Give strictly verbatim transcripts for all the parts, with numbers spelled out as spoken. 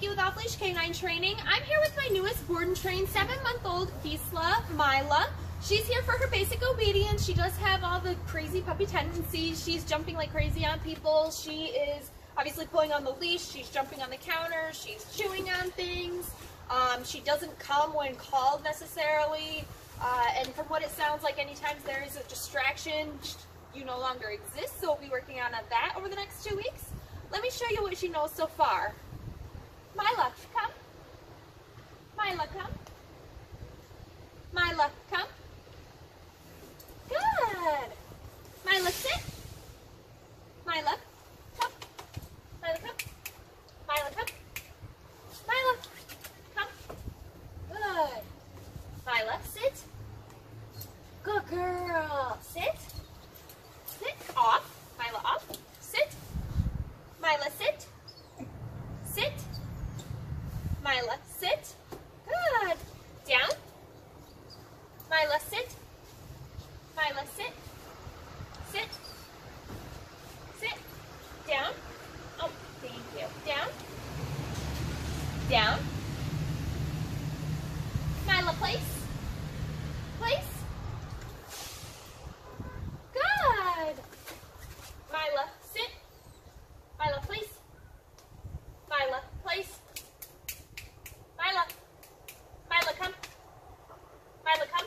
with Off Leash Canine Training. I'm here with my newest board and trained seven-month-old Vizsla, Mila. She's here for her basic obedience. She does have all the crazy puppy tendencies. She's jumping like crazy on people. She is obviously pulling on the leash. She's jumping on the counter. She's chewing on things. Um, she doesn't come when called necessarily. Uh, and from what it sounds like, anytime there is a distraction, you no longer exist. So we'll be working on that over the next two weeks. Let me show you what she knows so far. Mila, come. Mila, come. Mila, come. Good. Mila, sit. Mila, come. Mila, come. Mila, come. Mila, come. Good. Mila, sit. Good girl. Sit. Sit. Off. Mila, off. Sit. Mila, sit. Sit. Mila, sit. Good. Down. Mila, sit. Mila, sit. Sit. Sit. Down. Oh, thank you. Down. Down. Mila, place. Place. Good. Mila, sit. Mila, place. Mila, place. Mila. Mila, come. Mila, come.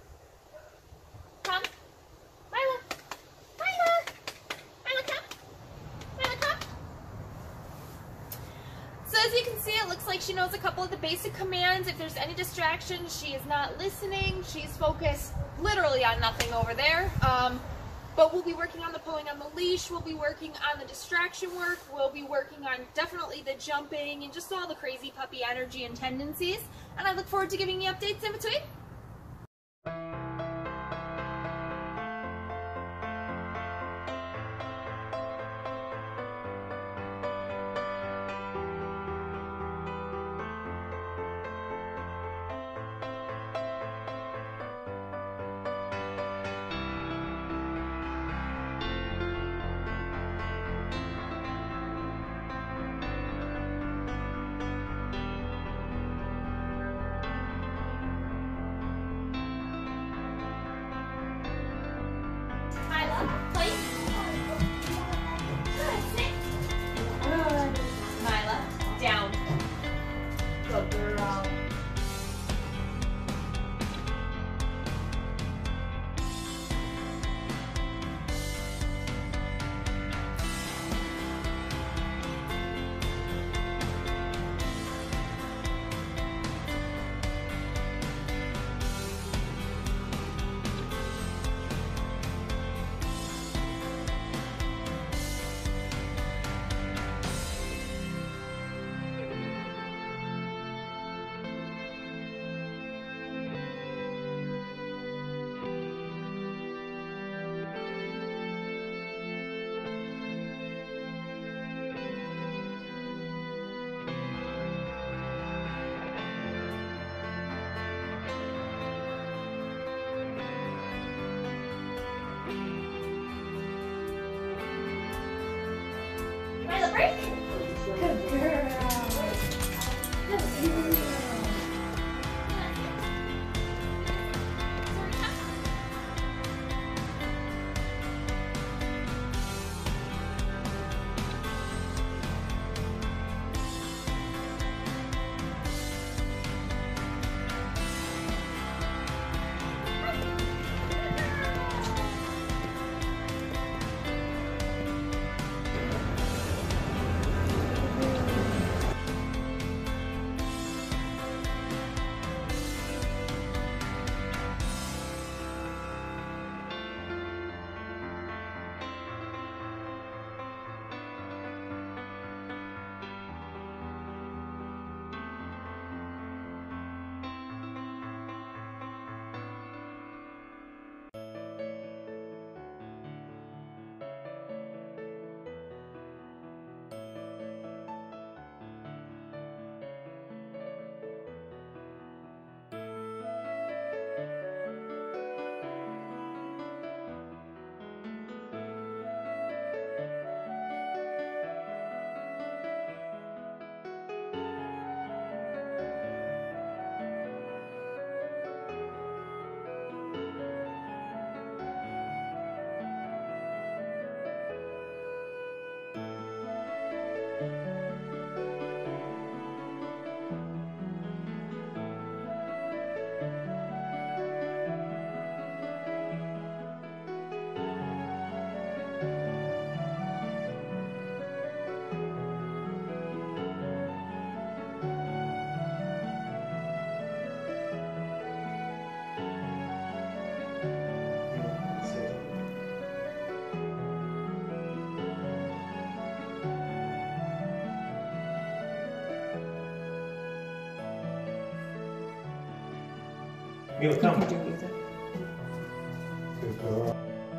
Come. Mila. Mila. Mila, come. Mila, come. So as you can see, it looks like she knows a couple of the basic commands. If there's any distraction, she is not listening. She's focused literally on nothing over there. Um, But we'll be working on the pulling on the leash, we'll be working on the distraction work, we'll be working on definitely the jumping and just all the crazy puppy energy and tendencies. And I look forward to giving you updates in between. Break. Good girl. Good girl. Mila, come. You can do either. Good girl.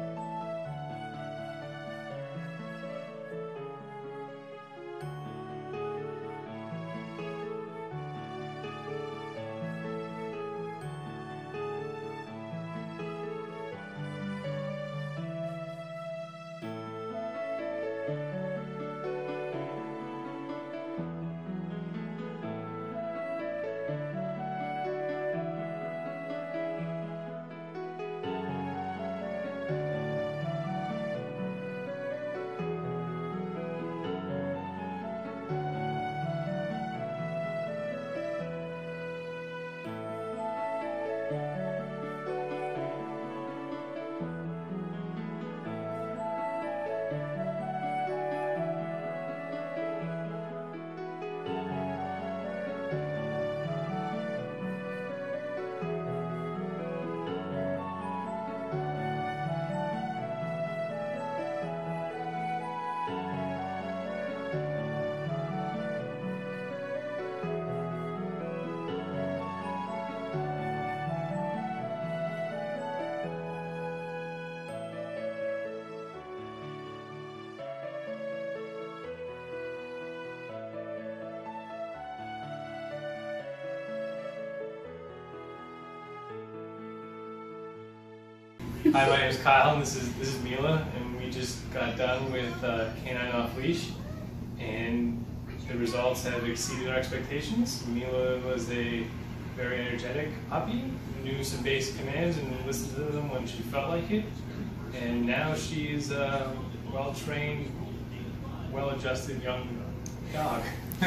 Hi, my name is Kyle, and this is this is Mila, and we just got done with uh, Canine Off Leash, and the results have exceeded our expectations. Mila was a very energetic puppy, knew some basic commands and listened to them when she felt like it, and now she's a well-trained, well-adjusted young dog.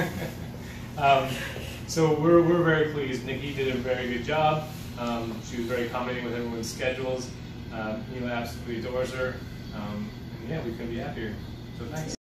um, so we're, we're very pleased. Nikki did a very good job. Um, she was very accommodating with everyone's schedules. Uh, Mila absolutely adores her, um, and yeah, we couldn't be happier. So thanks.